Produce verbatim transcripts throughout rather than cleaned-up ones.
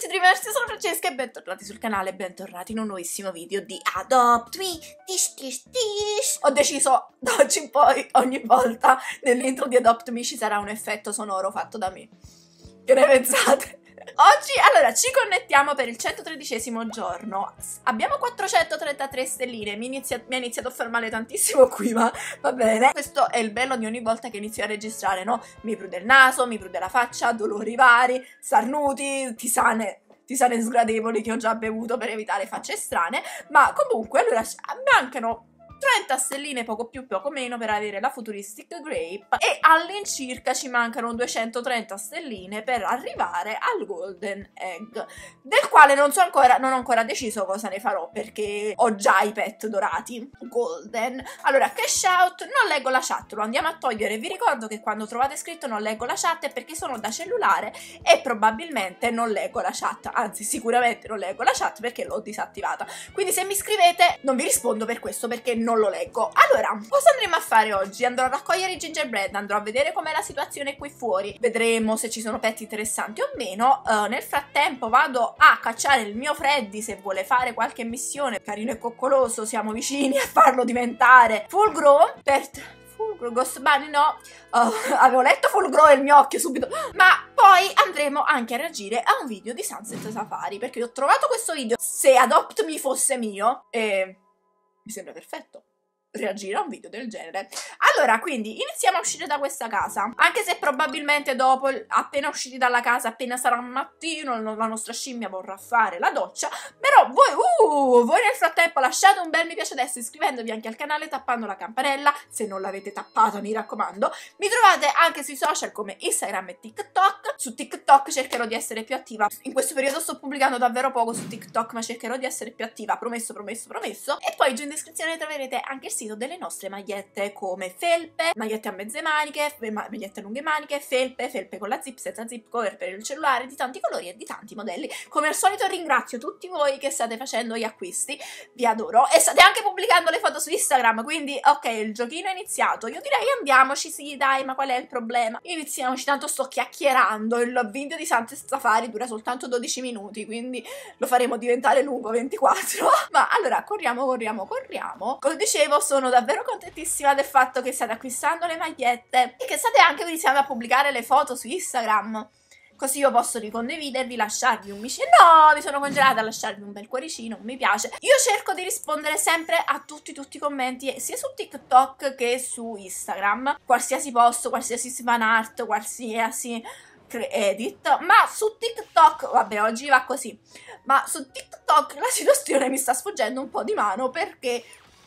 tutti Dreamers, io sono Francesca e bentornati sul canale, bentornati in un nuovissimo video di Adopt Me. Tish, tish, tish. Ho deciso da oggi in poi, ogni volta nell'intro di Adopt Me ci sarà un effetto sonoro fatto da me. Che ne pensate? Oggi, allora, ci connettiamo per il centotredicesimo giorno. Abbiamo quattrocentotrentatré stelline. Mi, inizia, mi ha iniziato a far male tantissimo qui, ma va bene. Questo è il bello di ogni volta che inizio a registrare, no? Mi prude il naso, mi prude la faccia, dolori vari, starnuti, tisane tisane sgradevoli che ho già bevuto per evitare facce strane. Ma comunque, allora, mancano trenta stelline, poco più, poco meno, per avere la Futuristic Grape e all'incirca ci mancano duecentotrenta stelline per arrivare al Golden Egg, del quale non so ancora, non ho ancora deciso cosa ne farò perché ho già i pet dorati Golden. Allora, cash out, non leggo la chat, lo andiamo a togliere. Vi ricordo che quando trovate scritto non leggo la chat è perché sono da cellulare e probabilmente non leggo la chat, anzi sicuramente non leggo la chat perché l'ho disattivata, quindi se mi scrivete non vi rispondo per questo, perché non Non lo leggo. Allora, cosa andremo a fare oggi? Andrò a raccogliere i gingerbread, andrò a vedere com'è la situazione qui fuori, vedremo se ci sono pet interessanti o meno. Uh, nel frattempo vado a cacciare il mio Freddy se vuole fare qualche missione. Carino e coccoloso, siamo vicini a farlo diventare full grown. Per full grown, Ghost Bunny no, uh, avevo letto full grown e il mio occhio subito. Ma poi andremo anche a reagire a un video di Sunset Safari, perché ho trovato questo video. Se Adopt Me fosse mio, e mi sembra perfetto reagire a un video del genere. Allora, quindi iniziamo a uscire da questa casa, anche se probabilmente dopo, appena usciti dalla casa, appena sarà un mattino, la nostra scimmia vorrà fare la doccia. Però voi, uh, voi nel frattempo lasciate un bel mi piace adesso, iscrivendovi anche al canale, tappando la campanella, se non l'avete tappata mi raccomando. Mi trovate anche sui social come Instagram e TikTok. Su TikTok cercherò di essere più attiva, in questo periodo sto pubblicando davvero poco su TikTok, ma cercherò di essere più attiva, promesso, promesso, promesso. E poi giù in descrizione troverete anche il delle nostre magliette, come felpe, magliette a mezze maniche, magliette a lunghe maniche, felpe, felpe con la zip, senza zip, cover per il cellulare, di tanti colori e di tanti modelli. Come al solito ringrazio tutti voi che state facendo gli acquisti, vi adoro, e state anche pubblicando le foto su Instagram, quindi ok, il giochino è iniziato. Io direi andiamoci, sì dai, ma qual è il problema? Iniziamoci, tanto sto chiacchierando, il video di Sunset Safari dura soltanto dodici minuti, quindi lo faremo diventare lungo ventiquattro. Ma allora, corriamo, corriamo, corriamo. Come dicevo, sono davvero contentissima del fatto che state acquistando le magliette e che state anche iniziando a pubblicare le foto su Instagram, così io posso ricondividervi, lasciarvi un mi piace. No, mi sono congelata, a lasciarvi un bel cuoricino, un mi piace. Io cerco di rispondere sempre a tutti tutti i commenti, sia su TikTok che su Instagram, qualsiasi post, qualsiasi fan art, qualsiasi edit. Ma su TikTok, vabbè, oggi va così, ma su TikTok la situazione mi sta sfuggendo un po' di mano perché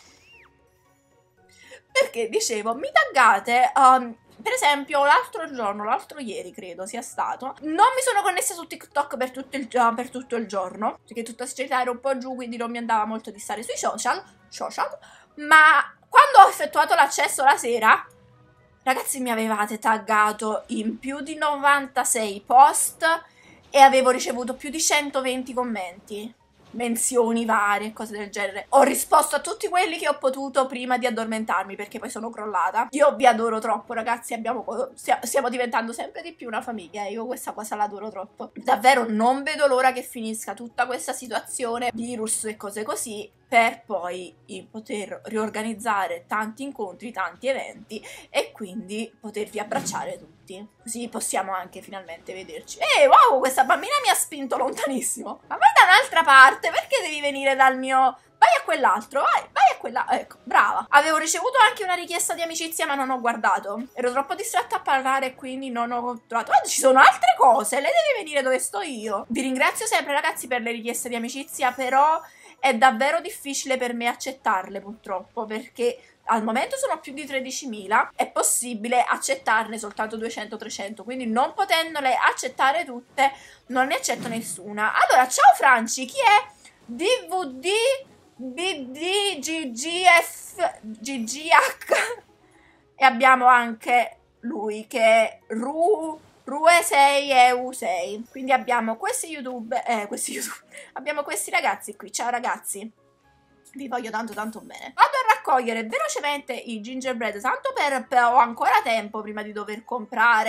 Perché, dicevo, mi taggate, um, per esempio, l'altro giorno, l'altro ieri credo sia stato, non mi sono connessa su TikTok per tutto il, uh, per tutto il giorno, perché tutta sincerità ero un po' giù, quindi non mi andava molto di stare sui social, social, ma quando ho effettuato l'accesso la sera, ragazzi, mi avevate taggato in più di novantasei post e avevo ricevuto più di centoventi commenti. Menzioni varie, cose del genere. Ho risposto a tutti quelli che ho potuto prima di addormentarmi, perché poi sono crollata. Io vi adoro troppo, ragazzi, abbiamo, stiamo diventando sempre di più una famiglia, io questa cosa l'adoro troppo. Davvero non vedo l'ora che finisca tutta questa situazione, virus e cose così, per poi poter riorganizzare tanti incontri, tanti eventi e quindi potervi abbracciare tutti. Così possiamo anche finalmente vederci. E wow, questa bambina mi ha spinto lontanissimo. Ma vai da un'altra parte, perché devi venire dal mio... Vai a quell'altro, vai, vai a quella... Ecco, brava. Avevo ricevuto anche una richiesta di amicizia, ma non ho guardato. Ero troppo distratta a parlare, quindi non ho trovato... Ah, ci sono altre cose, lei deve venire dove sto io. Vi ringrazio sempre, ragazzi, per le richieste di amicizia, però è davvero difficile per me accettarle, purtroppo, perché al momento sono più di tredicimila, è possibile accettarne soltanto duecento trecento, quindi non potendole accettare tutte, non ne accetto nessuna. Allora, ciao Franci, chi è? D V D B D G G F G G H e abbiamo anche lui che è Ru Rue sei e U sei. Quindi abbiamo questi YouTube, eh, questi YouTube, abbiamo questi ragazzi qui. Ciao ragazzi, vi voglio tanto tanto bene. Vado a raccogliere velocemente i gingerbread, tanto per, per ho ancora tempo prima di dover comprare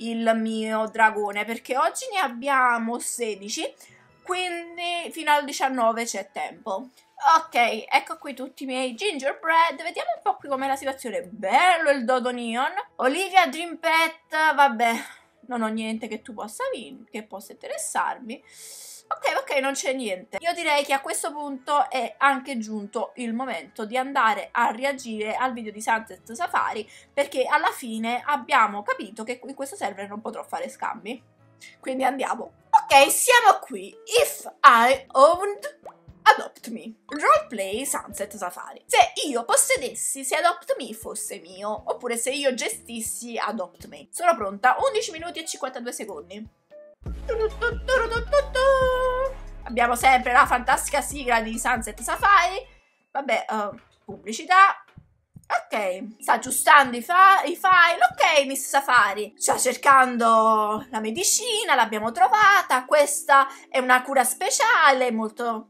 il mio dragone, perché oggi ne abbiamo sedici, quindi fino al diciannove c'è tempo. Ok, ecco qui tutti i miei gingerbread. Vediamo un po' qui com'è la situazione. Bello il Dodo Neon. Olivia Dream Pet, vabbè, non ho niente che tu possa vin- che possa interessarmi. Ok, ok, non c'è niente. Io direi che a questo punto è anche giunto il momento di andare a reagire al video di Sunset Safari, perché alla fine abbiamo capito che in questo server non potrò fare scambi. Quindi andiamo. Ok, siamo qui. If I owned Adopt Me. Roleplay Sunset Safari. Se io possedessi, se Adopt Me fosse mio, oppure se io gestissi Adopt Me. Sono pronta. undici minuti e cinquantadue secondi. Abbiamo sempre la fantastica sigla di Sunset Safari. Vabbè, uh, pubblicità. Ok, sta aggiustando i, fa i file. Ok, Miss Safari sta cercando la medicina, l'abbiamo trovata. Questa è una cura speciale, molto...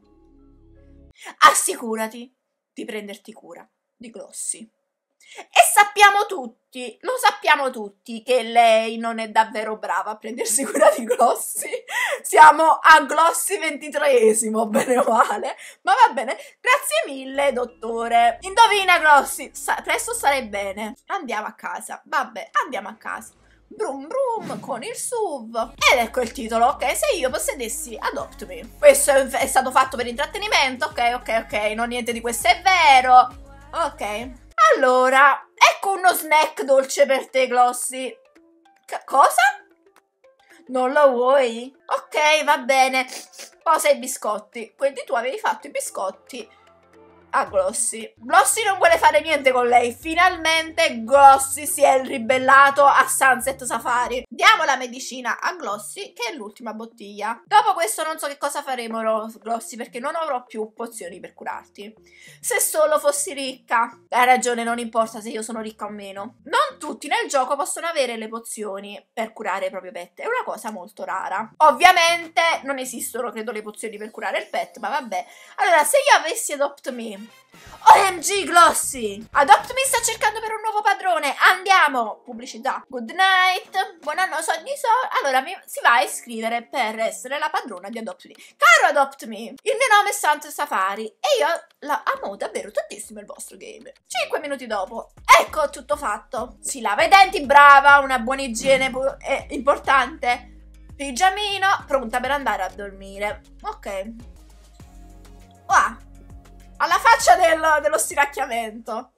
Assicurati di prenderti cura di Glossy. E sappiamo tutti, lo sappiamo tutti, che lei non è davvero brava a prendersi cura di Glossy. Siamo a Glossy ventitreesimo, bene o male. Ma va bene, grazie mille, dottore. Indovina, Glossy, Sa presto sarai bene. Andiamo a casa, vabbè, andiamo a casa. Brum brum con il S U V. Ed ecco il titolo. Ok, se io possedessi Adopt Me. Questo è, è stato fatto per intrattenimento. Ok, ok, ok, non niente di questo è vero. Ok, allora, ecco uno snack dolce per te, Glossy. C cosa? Non lo vuoi? Ok, va bene. Posa i biscotti. Quindi tu avevi fatto i biscotti a Glossy. Glossy non vuole fare niente con lei. Finalmente Glossy si è ribellato a Sunset Safari. Diamo la medicina a Glossy, che è l'ultima bottiglia. Dopo questo non so che cosa faremo, Glossy, perché non avrò più pozioni per curarti. Se solo fossi ricca. Hai ragione, non importa se io sono ricca o meno. Non tutti nel gioco possono avere le pozioni per curare i propri pet. È una cosa molto rara. Ovviamente non esistono, credo, le pozioni per curare il pet, ma vabbè. Allora, se io avessi Adopt Me... O M G, Glossy! Adopt Me sta cercando per un nuovo padrone. Andiamo! Pubblicità. Good night. Buon anno, sogni so. Allora mi, si va a iscrivere per essere la padrona di Adopt Me. Caro Adopt Me, il mio nome è Sunset Safari e io la amo davvero tantissimo il vostro game. cinque minuti dopo. Ecco, tutto fatto. Si lava i denti, brava. Una buona igiene è importante. Pigiamino, pronta per andare a dormire. Ok. Wow. Alla faccia del, dello stiracchiamento.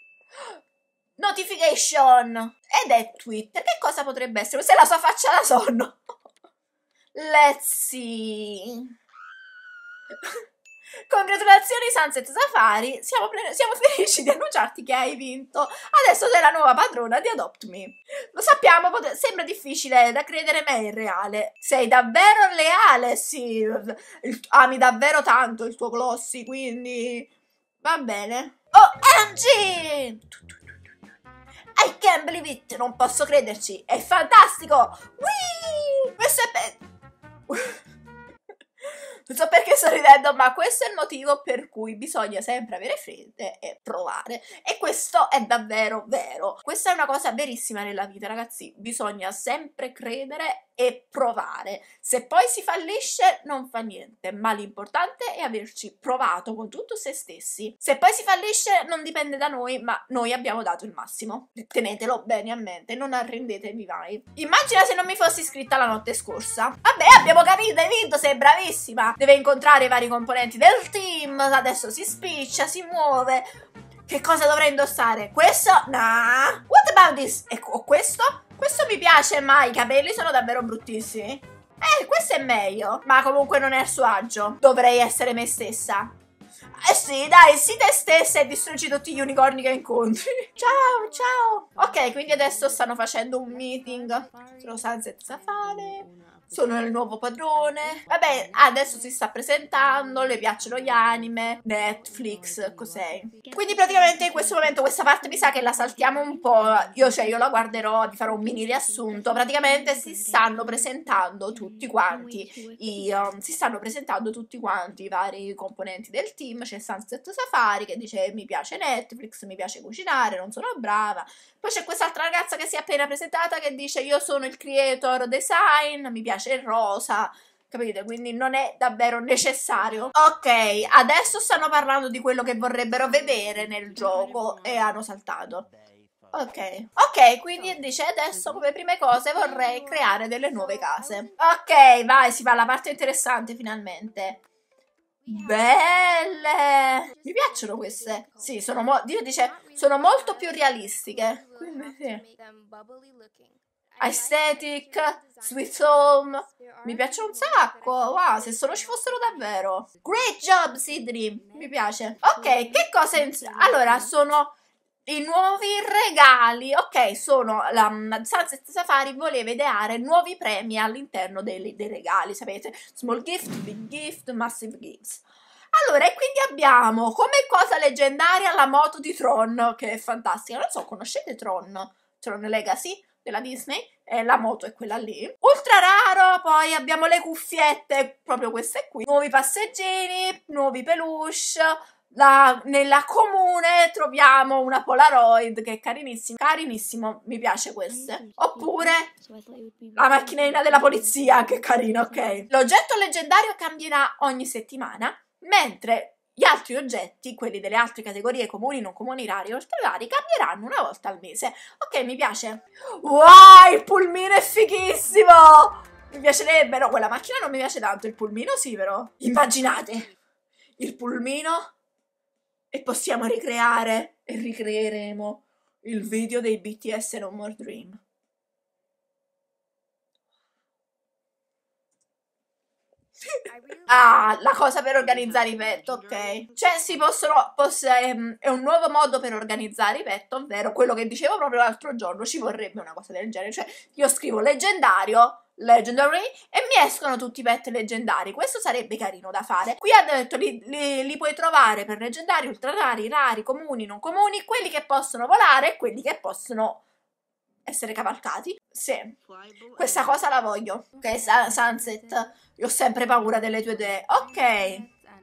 Notification. Ed è Twitter. Che cosa potrebbe essere? Questa è la sua faccia da sonno. Let's see. Congratulazioni Sunset Safari, siamo, siamo felici di annunciarti che hai vinto. Adesso sei la nuova padrona di Adopt Me. Lo sappiamo, sembra difficile da credere, ma è reale. Sei davvero leale, sì. Il, ami davvero tanto il tuo Glossy, quindi va bene. O M G! I can't believe it, non posso crederci, è fantastico! Whee! Questo è... Pe Non so perché sto ridendo, ma questo è il motivo per cui bisogna sempre avere fede e provare. E questo è davvero vero. Questa è una cosa verissima nella vita, ragazzi. Bisogna sempre credere e provare. Se poi si fallisce, non fa niente, ma l'importante è averci provato con tutto se stessi. Se poi si fallisce, non dipende da noi, ma noi abbiamo dato il massimo. Tenetelo bene a mente, non arrendetevi mai. Immagina se non mi fossi iscritta la notte scorsa. Vabbè, abbiamo capito, hai vinto, sei bravissima. Deve incontrare i vari componenti del team, adesso si spiccia, si muove. Che cosa dovrei indossare? Questo? Nah. What about this? E questo? Questo mi piace, ma i capelli sono davvero bruttissimi. Eh, questo è meglio. Ma comunque non è a suo agio. Dovrei essere me stessa. Eh sì, dai, sii te stessa e distruggi tutti gli unicorni che incontri. Ciao, ciao. Ok, quindi adesso stanno facendo un meeting. Sono Sunset Safari. sono il nuovo padrone. Vabbè, adesso si sta presentando, le piacciono gli anime, Netflix, cos'è? Quindi praticamente in questo momento questa parte mi sa che la saltiamo un po'. Io, cioè, io la guarderò, vi farò un mini riassunto. Praticamente si stanno presentando tutti quanti i, um, si stanno presentando tutti quanti i vari componenti del team. C'è Sunset Safari che dice mi piace Netflix, mi piace cucinare, non sono brava. Poi c'è quest'altra ragazza che si è appena presentata che dice io sono il creator design, mi piace il rosa, capite? Quindi non è davvero necessario. Ok, adesso stanno parlando di quello che vorrebbero vedere nel gioco e hanno saltato. Ok, ok, quindi dice adesso come prime cose vorrei creare delle nuove case. Ok, vai, si fa la parte interessante finalmente. Belle! Mi piacciono queste. Sì, sono mo Dio dice sono molto più realistiche. Quindi sì. Aesthetic, Sweet Home. Mi piacciono un sacco. Wow, se solo ci fossero davvero. Great job, Sidney. Mi piace. Ok, che cosa allora sono i nuovi regali. Ok, sono la Sunset Safari voleva ideare nuovi premi all'interno dei, dei regali, sapete? Small gift, big gift, massive gifts. Allora, e quindi abbiamo come cosa leggendaria la moto di Tron, che è fantastica. Non so, conoscete Tron? Tron Legacy della Disney? E la moto è quella lì. Ultra raro, poi abbiamo le cuffiette, proprio queste qui. Nuovi passeggini, nuovi peluche. La, nella comune troviamo una Polaroid che è carinissima, carinissimo, mi piace queste. Oppure la macchinina della polizia, che carina, ok. L'oggetto leggendario cambierà ogni settimana, mentre gli altri oggetti, quelli delle altre categorie comuni, non comuni, rari, oltre rari, cambieranno una volta al mese. Ok, mi piace. Wow, il pulmino è fighissimo! Mi piacerebbe, no, quella macchina non mi piace tanto, il pulmino sì, però. Immaginate, il pulmino... E possiamo ricreare e ricreeremo il video dei B T S No More Dream. Ah, la cosa per organizzare i pet, ok. Cioè si possono, posso, ehm, è un nuovo modo per organizzare i pet, ovvero quello che dicevo proprio l'altro giorno, ci vorrebbe una cosa del genere. Cioè io scrivo leggendario, legendary, e mi escono tutti i pet leggendari. Questo sarebbe carino da fare. Qui hanno detto li, li, li puoi trovare per leggendari, ultra rari, rari, comuni, non comuni, quelli che possono volare e quelli che possono essere cavalcati. Sì, questa cosa la voglio. Ok, Sunset, io ho sempre paura delle tue idee. Ok.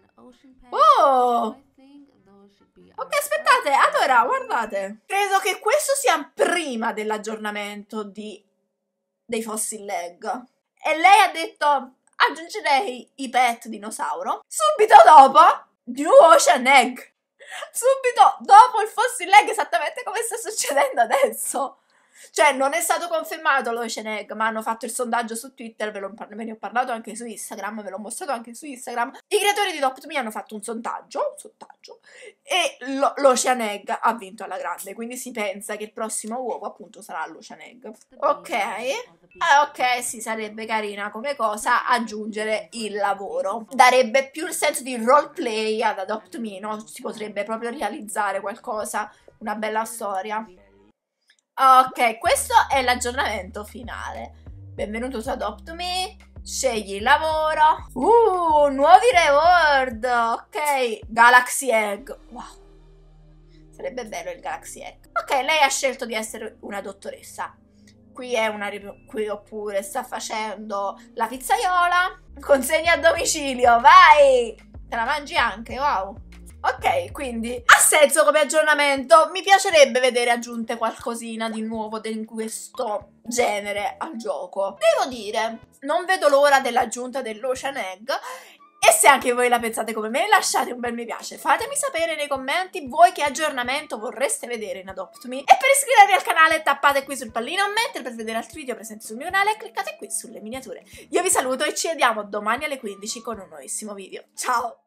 Oh! Ok, aspettate, allora, guardate. Credo che questo sia prima dell'aggiornamento di dei fossil leg. E lei ha detto aggiungerei i pet dinosauro. Subito dopo New Ocean Egg. Subito dopo il fossil leg, esattamente come sta succedendo adesso. Cioè non è stato confermato l'Ocean Egg, ma hanno fatto il sondaggio su Twitter, ve, lo, ve ne ho parlato anche su Instagram, ve l'ho mostrato anche su Instagram. I creatori di Adopt Me hanno fatto un sondaggio, un sondaggio e l'Ocean Egg ha vinto alla grande, quindi si pensa che il prossimo uovo appunto sarà l'Ocean Egg. Ok, eh, ok, sì, sarebbe carina come cosa aggiungere il lavoro. Darebbe più il senso di roleplay ad Adopt Me, no? Si potrebbe proprio realizzare qualcosa, una bella storia. Ok, questo è l'aggiornamento finale. Benvenuto su Adopt Me. Scegli il lavoro. Uh, nuovi reward. Ok, Galaxy Egg. Wow, sarebbe bello il Galaxy Egg. Ok, lei ha scelto di essere una dottoressa. Qui è una qui oppure sta facendo la pizzaiola. Consegna a domicilio, vai. Te la mangi anche, wow. Ok, quindi ha senso come aggiornamento. Mi piacerebbe vedere aggiunte qualcosina di nuovo in questo genere al gioco. Devo dire, non vedo l'ora dell'aggiunta dell'Ocean Egg. E se anche voi la pensate come me, lasciate un bel mi piace. Fatemi sapere nei commenti voi che aggiornamento vorreste vedere in Adopt Me. E per iscrivervi al canale tappate qui sul pallino, mentre per vedere altri video presenti sul mio canale cliccate qui sulle miniature. Io vi saluto e ci vediamo domani alle quindici con un nuovissimo video. Ciao!